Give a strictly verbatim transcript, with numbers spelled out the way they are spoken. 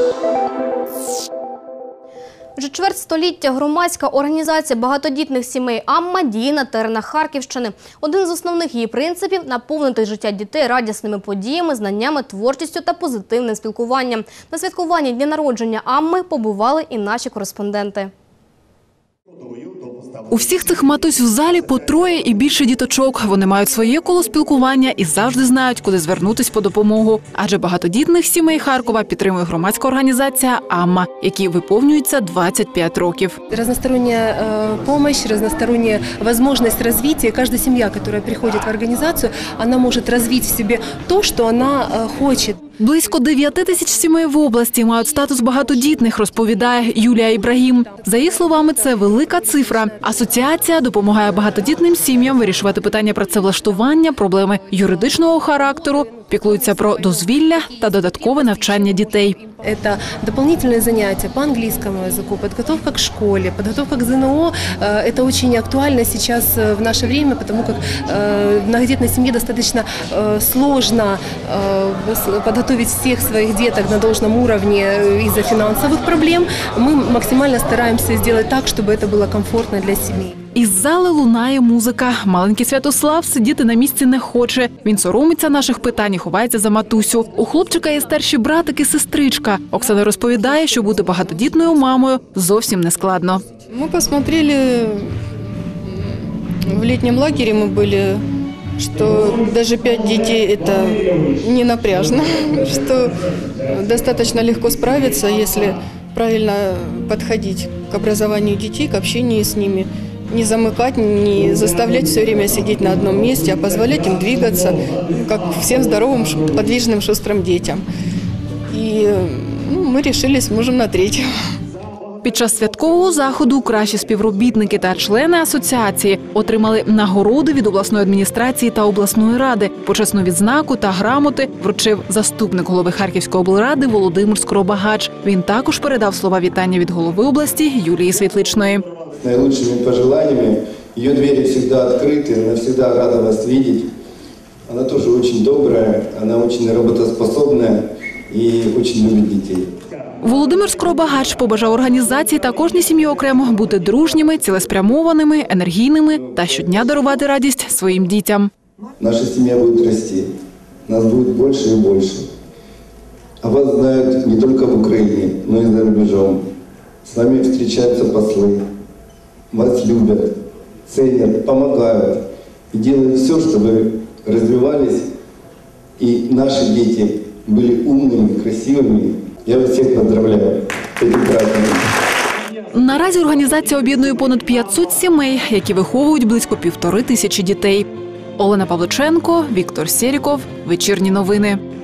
Вже чверть століття громадська організація багатодітних сімей «Амма» діє на теренах Харківщини. Один з основних її принципів – наповнити життя дітей радісними подіями, знаннями, творчістю та позитивним спілкуванням. На святкуванні дня народження «Амми» побували і наші кореспонденти. У всіх цих матусь в залі по троє і більше діточок. Вони мають своє коло спілкування і завжди знають, куди звернутись по допомогу. Адже багатодітних сімей Харкова підтримує громадська організація «Амма», якій виповнюється двадцять п'ять років. Разносторонняя э, помощь, разносторонняя возможность развития. Каждая семья, которая приходит в организацию, она может развить в себе то, что она э, хочет. Близько дев'яти тисяч сімей в області мають статус багатодітних, розповідає Юлія Ібрагім. За її словами, це велика цифра. Асоціація допомагає багатодітним сім'ям вирішувати питання працевлаштування, проблеми юридичного характеру, піклується про дозвілля та додаткове навчання дітей. Это дополнительные занятия по английскому языку, подготовка к школе, подготовка к ЗНО. Это очень актуально сейчас в наше время, потому как многодетной семье достаточно сложно подготовить всех своих деток на должном уровне из-за финансовых проблем. Мы максимально стараемся сделать так, чтобы это было комфортно для семей. Із зали лунає музика. Маленький Святослав сидіти на місці не хоче. Він соромиться наших питань і ховається за матусю. У хлопчика є старші братик і сестричка. Оксана розповідає, що бути багатодітною мамою зовсім не складно. Ми посмотрели, в літньому лагері ми були, що навіть п'ять дітей – це не напряжно, що достатньо легко справитися, якщо правильно підходити к образованию детей, к общению с ними. Не замыкать, не заставлять все время сидеть на одном месте, а позволять им двигаться, как всем здоровым, подвижным, шустрым детям. И ну, мы решили с мужем на третье. Під час святкового заходу кращі співробітники та члени асоціації отримали нагороди від обласної адміністрації та обласної ради. Почесну відзнаку та грамоти вручив заступник голови Харківської облради Володимир Скоробагач. Він також передав слова вітання від голови області Юлії Світличної. С наилучшими пожеланиями. Ее двери всегда открыты, она всегда рада вас видеть. Она тоже очень добрая, она очень работоспособная и очень любит детей. Володимир Скоробагач побажав організації та кожній сім'ї окремо бути дружніми, цілеспрямованими, енергійними та щодня дарувати радість своїм дітям. Наша сім'я буде рости, нас буде більше і більше. А вас знають не тільки в Україні, но і за рубежом. С нами встречаются послы. Вас любят, ценят, помогают и делают все, чтобы развивались и наши дети были умными, красивыми. Я вас всех поздравляю з цим праздником. Наразі організація об'єднує понад п'ятсот сімей, які виховують близько півтори тисячі дітей. Олена Павличенко, Віктор Серіков. Вечірні новини.